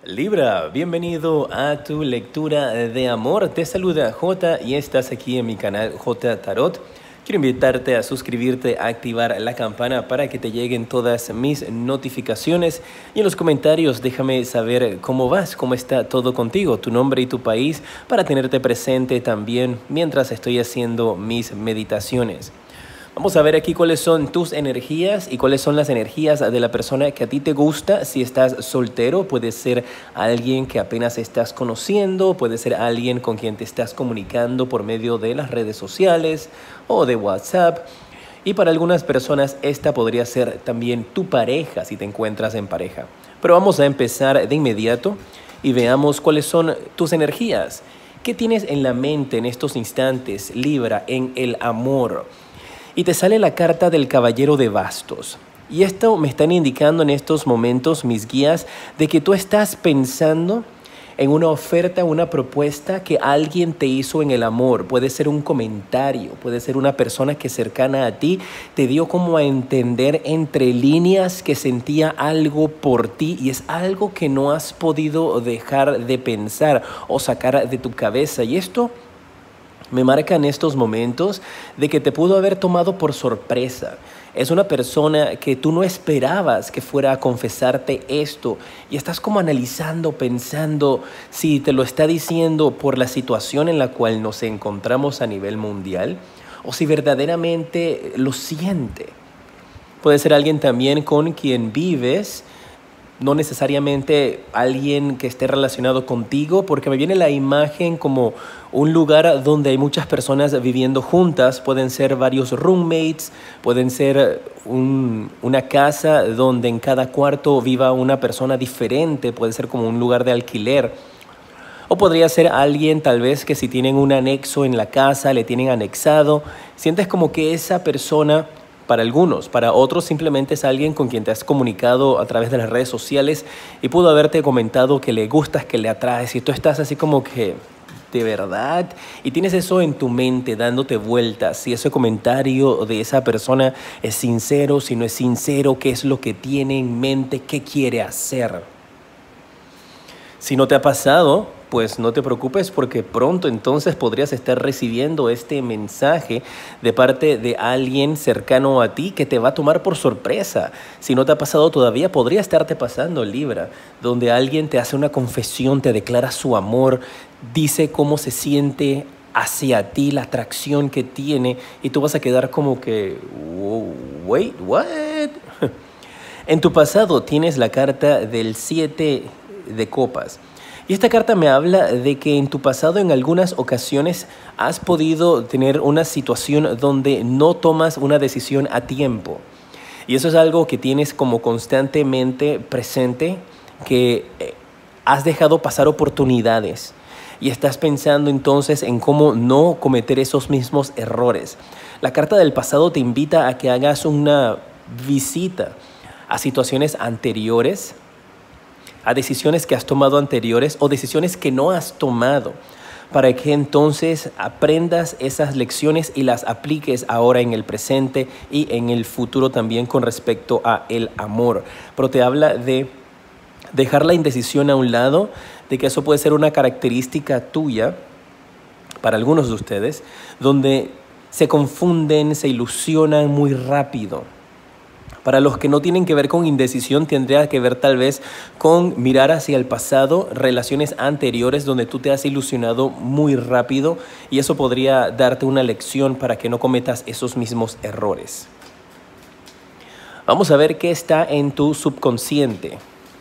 Libra, bienvenido a tu lectura de amor. Te saluda J y estás aquí en mi canal J Tarot. Quiero invitarte a suscribirte, a activar la campana para que te lleguen todas mis notificaciones. Y en los comentarios déjame saber cómo vas, cómo está todo contigo, tu nombre y tu país, para tenerte presente también mientras estoy haciendo mis meditaciones. Vamos a ver aquí cuáles son tus energías y cuáles son las energías de la persona que a ti te gusta. Si estás soltero, puede ser alguien que apenas estás conociendo, puede ser alguien con quien te estás comunicando por medio de las redes sociales o de WhatsApp. Y para algunas personas esta podría ser también tu pareja si te encuentras en pareja. Pero vamos a empezar de inmediato y veamos cuáles son tus energías. ¿Qué tienes en la mente en estos instantes, Libra, en el amor? Y te sale la carta del Caballero de Bastos. Y esto me están indicando en estos momentos mis guías de que tú estás pensando en una oferta, una propuesta que alguien te hizo en el amor. Puede ser un comentario, puede ser una persona que cercana a ti te dio como a entender entre líneas que sentía algo por ti y es algo que no has podido dejar de pensar o sacar de tu cabeza. Y esto me marca en estos momentos de que te pudo haber tomado por sorpresa. Es una persona que tú no esperabas que fuera a confesarte esto y estás como analizando, pensando si te lo está diciendo por la situación en la cual nos encontramos a nivel mundial o si verdaderamente lo siente. Puede ser alguien también con quien vives, no necesariamente alguien que esté relacionado contigo, porque me viene la imagen como un lugar donde hay muchas personas viviendo juntas. Pueden ser varios roommates, pueden ser una casa donde en cada cuarto viva una persona diferente, puede ser como un lugar de alquiler. O podría ser alguien tal vez que si tienen un anexo en la casa, le tienen anexado, sientes como que esa persona, para algunos, para otros simplemente es alguien con quien te has comunicado a través de las redes sociales y pudo haberte comentado que le gustas, que le atraes y tú estás así como que de verdad y tienes eso en tu mente dándote vueltas, si ese comentario de esa persona es sincero, si no es sincero, qué es lo que tiene en mente, qué quiere hacer. Si no te ha pasado, pues no te preocupes porque pronto entonces podrías estar recibiendo este mensaje de parte de alguien cercano a ti que te va a tomar por sorpresa. Si no te ha pasado todavía, podría estarte pasando, Libra, donde alguien te hace una confesión, te declara su amor, dice cómo se siente hacia ti, la atracción que tiene y tú vas a quedar como que, wait, what? En tu pasado tienes la carta del 7 de copas. Y esta carta me habla de que en tu pasado en algunas ocasiones has podido tener una situación donde no tomas una decisión a tiempo. Y eso es algo que tienes como constantemente presente, que has dejado pasar oportunidades. Y estás pensando entonces en cómo no cometer esos mismos errores. La carta del pasado te invita a que hagas una visita a situaciones anteriores, a decisiones que has tomado anteriores o decisiones que no has tomado, para que entonces aprendas esas lecciones y las apliques ahora en el presente y en el futuro también con respecto a el amor. Pero te habla de dejar la indecisión a un lado, de que eso puede ser una característica tuya para algunos de ustedes, donde se confunden, se ilusionan muy rápido. Para los que no tienen que ver con indecisión, tendría que ver tal vez con mirar hacia el pasado, relaciones anteriores donde tú te has ilusionado muy rápido y eso podría darte una lección para que no cometas esos mismos errores. Vamos a ver qué está en tu subconsciente.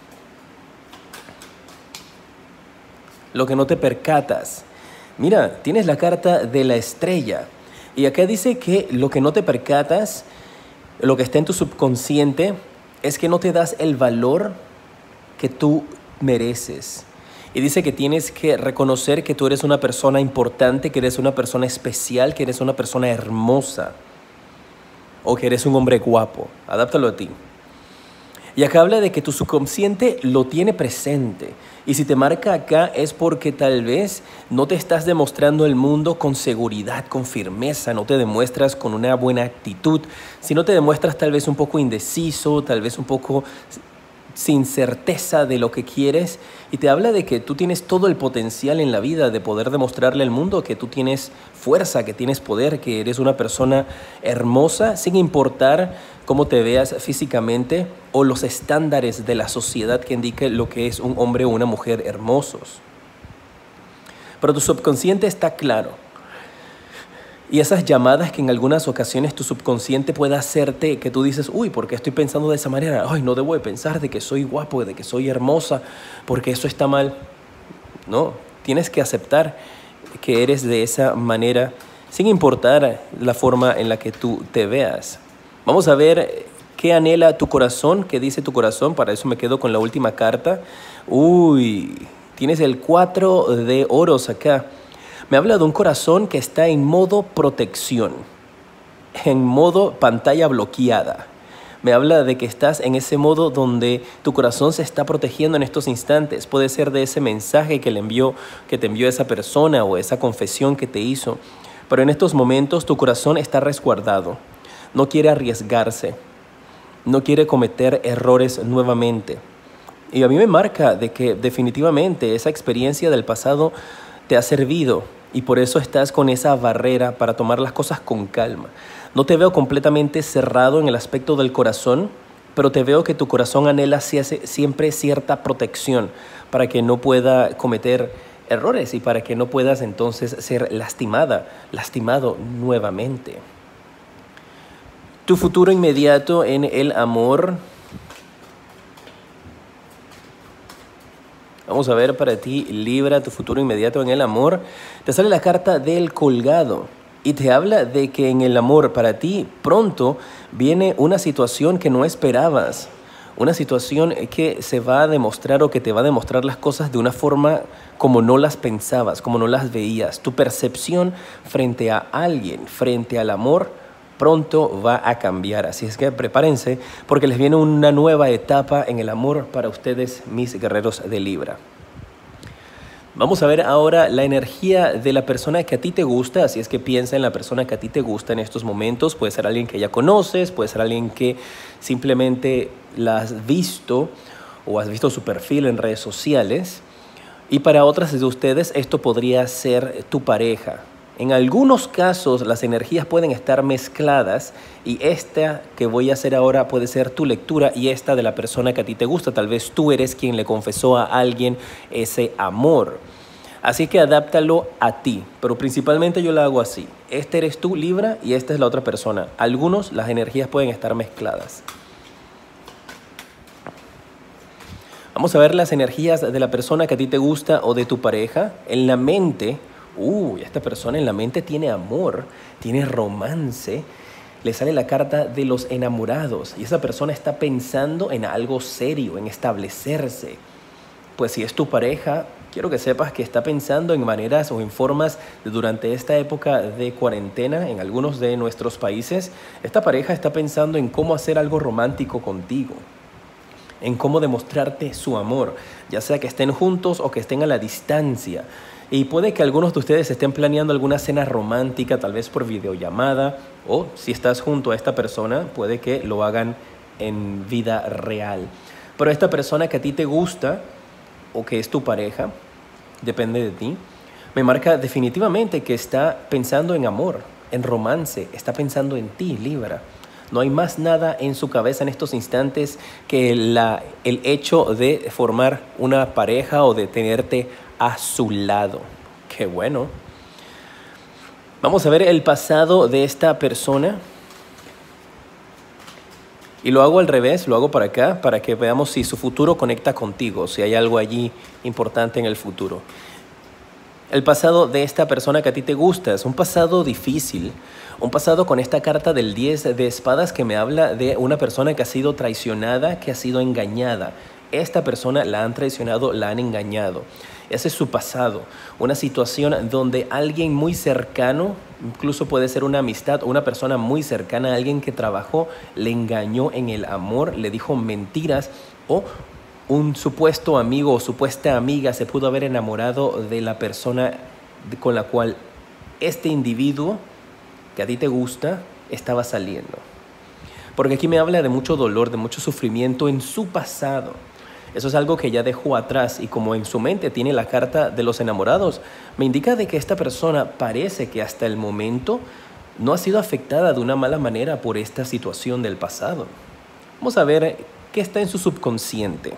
Lo que no te percatas. Mira, tienes la carta de la estrella y acá dice que lo que no te percatas, lo que está en tu subconsciente es que no te das el valor que tú mereces. Y dice que tienes que reconocer que tú eres una persona importante, que eres una persona especial, que eres una persona hermosa o que eres un hombre guapo. Adáptalo a ti. Y acá habla de que tu subconsciente lo tiene presente. Y si te marca acá es porque tal vez no te estás demostrando el mundo con seguridad, con firmeza, no te demuestras con una buena actitud, sino te demuestras tal vez un poco indeciso, tal vez un poco sin certeza de lo que quieres, y te habla de que tú tienes todo el potencial en la vida de poder demostrarle al mundo que tú tienes fuerza, que tienes poder, que eres una persona hermosa, sin importar cómo te veas físicamente o los estándares de la sociedad que indique lo que es un hombre o una mujer hermosos. Pero tu subconsciente está claro. Y esas llamadas que en algunas ocasiones tu subconsciente puede hacerte que tú dices, uy, ¿por qué estoy pensando de esa manera? Ay, no debo de pensar de que soy guapo, de que soy hermosa, porque eso está mal. No, tienes que aceptar que eres de esa manera sin importar la forma en la que tú te veas. Vamos a ver qué anhela tu corazón, qué dice tu corazón. Para eso me quedo con la última carta. Uy, tienes el 4 de oros acá. Me habla de un corazón que está en modo protección, en modo pantalla bloqueada. Me habla de que estás en ese modo donde tu corazón se está protegiendo en estos instantes. Puede ser de ese mensaje que te envió esa persona o esa confesión que te hizo. Pero en estos momentos tu corazón está resguardado. No quiere arriesgarse. No quiere cometer errores nuevamente. Y a mí me marca de que definitivamente esa experiencia del pasado te ha servido. Y por eso estás con esa barrera para tomar las cosas con calma. No te veo completamente cerrado en el aspecto del corazón, pero te veo que tu corazón anhela siempre cierta protección para que no pueda cometer errores y para que no puedas entonces ser lastimado nuevamente. Tu futuro inmediato en el amor. Vamos a ver para ti, Libra, tu futuro inmediato en el amor. Te sale la carta del colgado y te habla de que en el amor para ti pronto viene una situación que no esperabas. Una situación que se va a demostrar o que te va a demostrar las cosas de una forma como no las pensabas, como no las veías. Tu percepción frente a alguien, frente al amor, pronto va a cambiar. Así es que prepárense porque les viene una nueva etapa en el amor para ustedes, mis guerreros de Libra. Vamos a ver ahora la energía de la persona que a ti te gusta. Así es que piensa en la persona que a ti te gusta en estos momentos. Puede ser alguien que ya conoces, puede ser alguien que simplemente la has visto o has visto su perfil en redes sociales. Y para otras de ustedes esto podría ser tu pareja. En algunos casos las energías pueden estar mezcladas y esta que voy a hacer ahora puede ser tu lectura y esta de la persona que a ti te gusta. Tal vez tú eres quien le confesó a alguien ese amor. Así que adáptalo a ti, pero principalmente yo lo hago así. Este eres tú, Libra, y esta es la otra persona. Algunos las energías pueden estar mezcladas. Vamos a ver las energías de la persona que a ti te gusta o de tu pareja. En la mente, esta persona en la mente tiene amor, tiene romance. Le sale la carta de los enamorados y esa persona está pensando en algo serio, en establecerse. Pues si es tu pareja, quiero que sepas que está pensando en maneras o en formas de durante esta época de cuarentena en algunos de nuestros países. Esta pareja está pensando en cómo hacer algo romántico contigo, en cómo demostrarte su amor, ya sea que estén juntos o que estén a la distancia. Y puede que algunos de ustedes estén planeando alguna cena romántica, tal vez por videollamada, o si estás junto a esta persona, puede que lo hagan en vida real. Pero esta persona que a ti te gusta o que es tu pareja, depende de ti, me marca definitivamente que está pensando en amor, en romance, está pensando en ti, Libra. No hay más nada en su cabeza en estos instantes que el hecho de formar una pareja o de tenerte a su lado. ¡Qué bueno! Vamos a ver el pasado de esta persona. Y lo hago al revés, lo hago para acá, para que veamos si su futuro conecta contigo, si hay algo allí importante en el futuro. El pasado de esta persona que a ti te gusta es un pasado difícil, un pasado con esta carta del 10 de espadas que me habla de una persona que ha sido traicionada, que ha sido engañada. Esta persona la han traicionado, la han engañado. Ese es su pasado, una situación donde alguien muy cercano, incluso puede ser una amistad o una persona muy cercana, alguien que trabajó, le engañó en el amor, le dijo mentiras o un supuesto amigo o supuesta amiga se pudo haber enamorado de la persona con la cual este individuo que a ti te gusta estaba saliendo. porque aquí me habla de mucho dolor, de mucho sufrimiento en su pasado. Eso es algo que ya dejó atrás y como en su mente tiene la carta de los enamorados, me indica de que esta persona parece que hasta el momento no ha sido afectada de una mala manera por esta situación del pasado. Vamos a ver qué está en su subconsciente.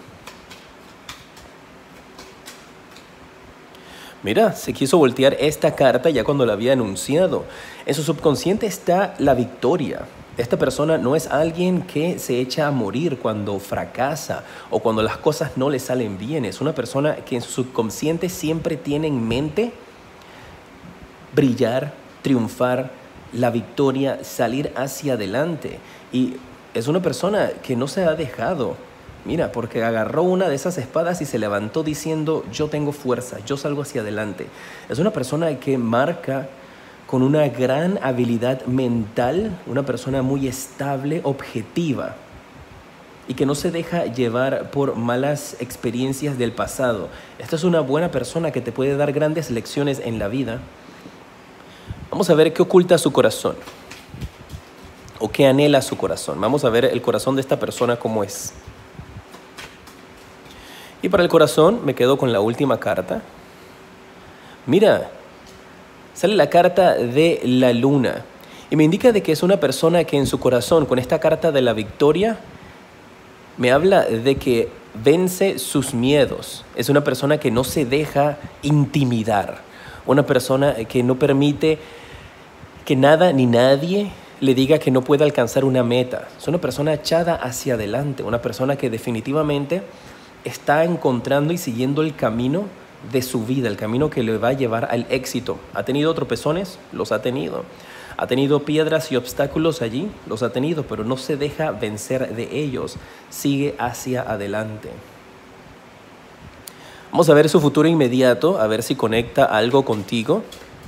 Mira, se quiso voltear esta carta ya cuando la había anunciado. En su subconsciente está la victoria. Esta persona no es alguien que se echa a morir cuando fracasa o cuando las cosas no le salen bien. Es una persona que en su subconsciente siempre tiene en mente brillar, triunfar, la victoria, salir hacia adelante. Y es una persona que no se ha dejado. Mira, porque agarró una de esas espadas y se levantó diciendo, yo tengo fuerza, yo salgo hacia adelante. Es una persona que marca con una gran habilidad mental, una persona muy estable, objetiva y que no se deja llevar por malas experiencias del pasado. Esta es una buena persona que te puede dar grandes lecciones en la vida. Vamos a ver qué oculta su corazón o qué anhela su corazón. Vamos a ver el corazón de esta persona cómo es. Y para el corazón me quedo con la última carta. Mira, sale la carta de la luna y me indica de que es una persona que en su corazón, con esta carta de la victoria, me habla de que vence sus miedos. Es una persona que no se deja intimidar, una persona que no permite que nada ni nadie le diga que no puede alcanzar una meta. Es una persona echada hacia adelante, una persona que definitivamente está encontrando y siguiendo el camino de su vida, el camino que le va a llevar al éxito. ¿Ha tenido tropezones? Los ha tenido. ¿Ha tenido piedras y obstáculos allí? Los ha tenido, pero no se deja vencer de ellos. Sigue hacia adelante. Vamos a ver su futuro inmediato, a ver si conecta algo contigo.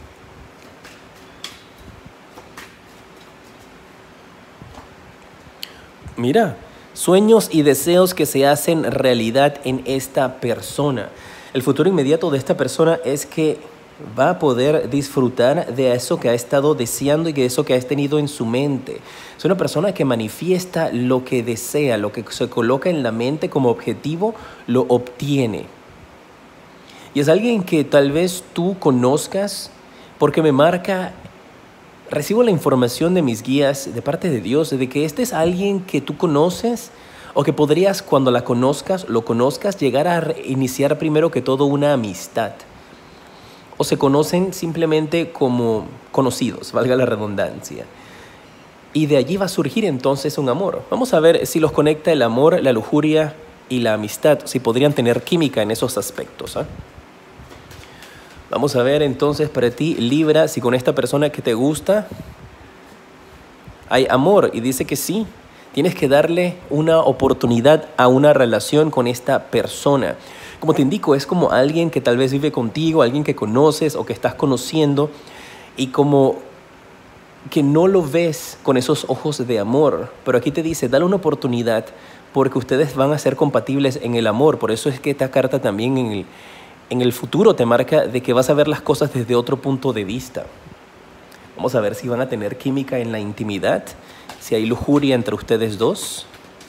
Mira, sueños y deseos que se hacen realidad en esta persona. El futuro inmediato de esta persona es que va a poder disfrutar de eso que ha estado deseando y de eso que ha tenido en su mente. Es una persona que manifiesta lo que desea, lo que se coloca en la mente como objetivo, lo obtiene. Y es alguien que tal vez tú conozcas porque me marca. Recibo la información de mis guías de parte de Dios de que este es alguien que tú conoces o que podrías, cuando lo conozcas, llegar a iniciar primero que todo una amistad. O se conocen simplemente como conocidos, valga la redundancia. Y de allí va a surgir entonces un amor. Vamos a ver si los conecta el amor, la lujuria y la amistad, si podrían tener química en esos aspectos, ¿eh? Vamos a ver entonces para ti, Libra, si con esta persona que te gusta hay amor. Y dice que sí, tienes que darle una oportunidad a una relación con esta persona. Como te indico, es como alguien que tal vez vive contigo, alguien que conoces o que estás conociendo y como que no lo ves con esos ojos de amor. Pero aquí te dice, dale una oportunidad porque ustedes van a ser compatibles en el amor. Por eso es que esta carta también en el futuro te marca de que vas a ver las cosas desde otro punto de vista. Vamos a ver si van a tener química en la intimidad, si hay lujuria entre ustedes dos.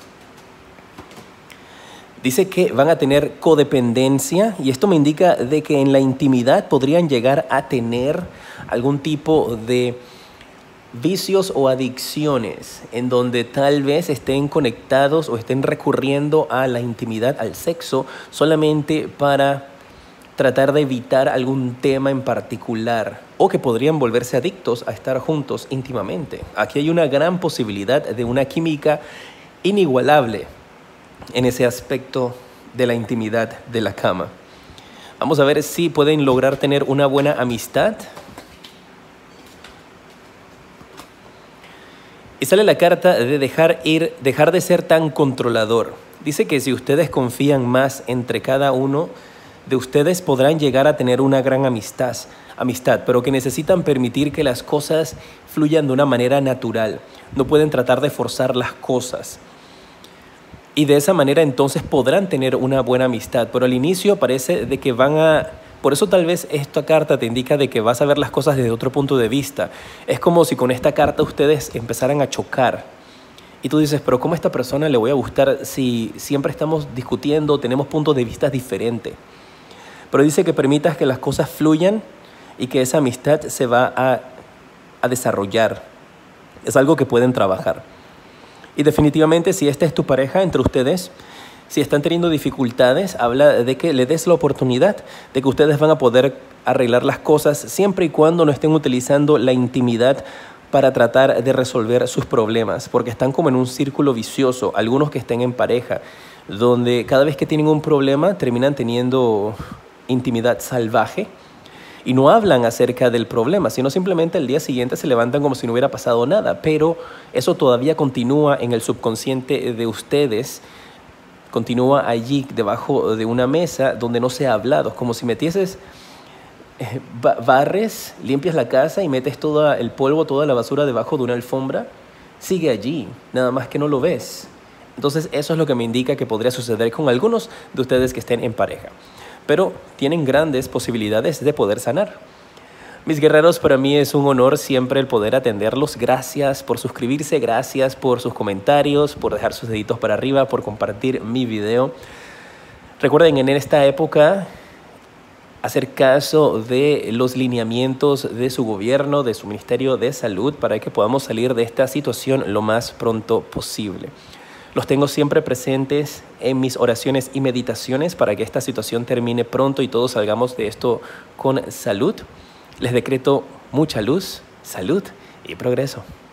Dice que van a tener codependencia y esto me indica de que en la intimidad podrían llegar a tener algún tipo de vicios o adicciones en donde tal vez estén conectados o estén recurriendo a la intimidad, al sexo, solamente para tratar de evitar algún tema en particular o que podrían volverse adictos a estar juntos íntimamente. Aquí hay una gran posibilidad de una química inigualable en ese aspecto de la intimidad de la cama. Vamos a ver si pueden lograr tener una buena amistad. Y sale la carta de dejar de ser tan controlador. Dice que si ustedes confían más entre cada uno de ustedes podrán llegar a tener una gran amistad, pero que necesitan permitir que las cosas fluyan de una manera natural. No pueden tratar de forzar las cosas. Y de esa manera entonces podrán tener una buena amistad. Pero al inicio parece de que van a... Por eso tal vez esta carta te indica de que vas a ver las cosas desde otro punto de vista. Es como si con esta carta ustedes empezaran a chocar Y tú dices, pero ¿cómo a esta persona le voy a gustar si siempre estamos discutiendo, tenemos puntos de vista diferentes? Pero dice que permitas que las cosas fluyan y que esa amistad se va a desarrollar. Es algo que pueden trabajar. Y definitivamente, si esta es tu pareja entre ustedes, si están teniendo dificultades, habla de que le des la oportunidad de que ustedes van a poder arreglar las cosas siempre y cuando no estén utilizando la intimidad para tratar de resolver sus problemas, porque están como en un círculo vicioso, algunos que estén en pareja, donde cada vez que tienen un problema terminan teniendo intimidad salvaje y no hablan acerca del problema, sino simplemente al día siguiente se levantan como si no hubiera pasado nada, pero eso todavía continúa en el subconsciente de ustedes, continúa allí debajo de una mesa donde no se ha hablado, como si metieses, barres, limpias la casa y metes todo el polvo, toda la basura debajo de una alfombra, sigue allí, nada más que no lo ves. Entonces eso es lo que me indica que podría suceder con algunos de ustedes que estén en pareja, pero tienen grandes posibilidades de poder sanar. Mis guerreros, para mí es un honor siempre el poder atenderlos. Gracias por suscribirse, gracias por sus comentarios, por dejar sus deditos para arriba, por compartir mi video. Recuerden, en esta época, hacer caso de los lineamientos de su gobierno, de su Ministerio de Salud, para que podamos salir de esta situación lo más pronto posible. Los tengo siempre presentes en mis oraciones y meditaciones para que esta situación termine pronto y todos salgamos de esto con salud. Les decreto mucha luz, salud y progreso.